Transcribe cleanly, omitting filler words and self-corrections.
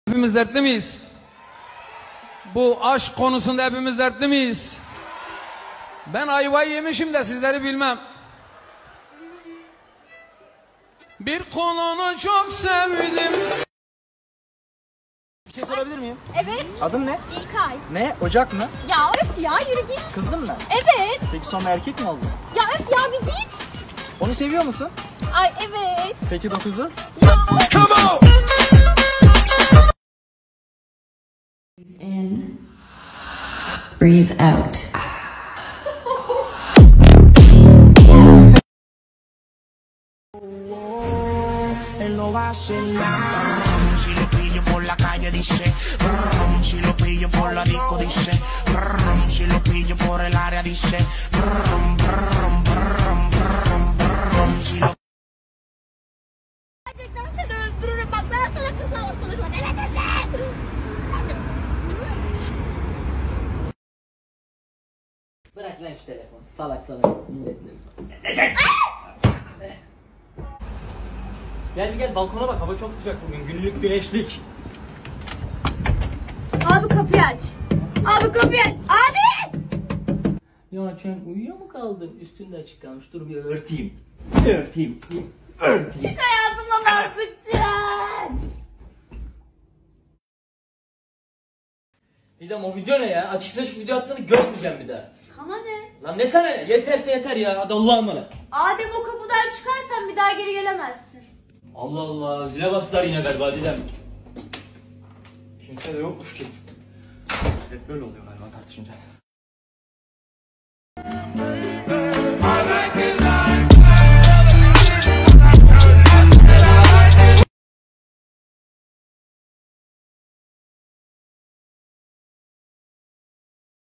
Hepimiz dertli miyiz? Bu aşk konusunda hepimiz dertli miyiz? Ben ayvayı yemişim de sizleri bilmem. Bir kolunu çok sevdim. Bir şey sorabilir miyim? Evet. Adın ne? İlkay. Ne? Ocak mı? Ya öf ya, yürü git. Kızdın mı? Evet. Peki sonra erkek mi oldun? Ya öf ya, bir git. Onu seviyor musun? Ay evet. Peki 9'u? Ya. Breathe in, breathe out. Él no va a hacer nada. Si lo pillo por la calle dice, brum, si lo pillo por la disco dice, brum, si lo pillo por el área dice, brum, brum, brum, brum, brum, si lo... Gerçekten seni öldürürüm, bak ben sana kızla konuşma. Ne dedin? Bırak lan şu telefonu, salak salak milletleri. Gel balkona bak, hava çok sıcak bugün, günlük güneşlik. Abi kapıyı aç. Abi kapıyı aç. Abi! Ya sen uyuyor mu kaldın? Üstünde açık kalmış, dur bir örteyim. Örteyim. Çık hayatımdan artık, çık. Didem, o video ne ya? Açıkça şu video attığını görmeyeceğim bir daha. Sana ne? Lan ne sana ne? Yeterse yeter ya, hadi Allah'a emanet. Adem, o kapıdan çıkarsan bir daha geri gelemezsin. Allah Allah, zile bastılar yine galiba Didem. Kimse de yokmuş ki. Hep böyle oluyor galiba tartışınca. I like it.